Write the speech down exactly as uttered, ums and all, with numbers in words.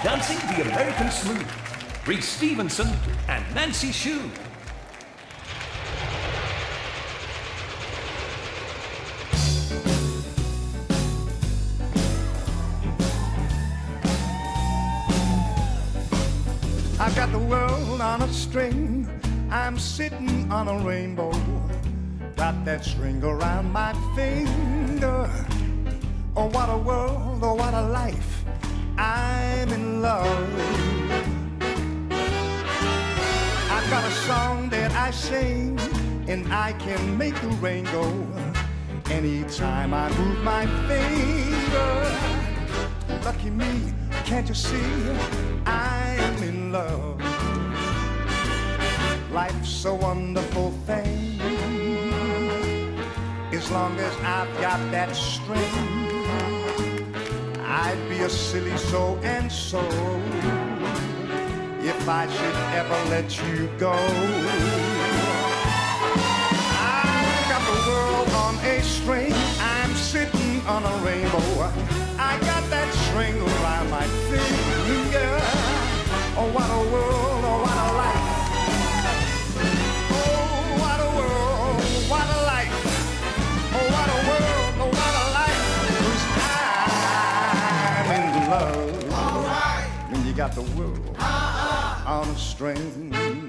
dancing the American smooth, Rhys Stephenson and Nancy Shue. I've got the world on a string, I'm sitting on a rainbow, got that string around my finger. Oh, what a world, oh, what a life, I'm in love. I've got a song that I sing, and I can make the rain go anytime I move my finger. Lucky me, can't you see, I'm in love. Life's a wonderful thing, as long as I've got that string. I'd be a silly so and so if I should ever let you go. I've got the world on a string, I'm sitting on a rainbow, I got that string around my finger. Oh, what a world, oh, what a life. Oh, what a world, what a life. Oh, what a world, oh, what a life. 'Cause I'm in love. All right. When you got the world uh-uh. on a string.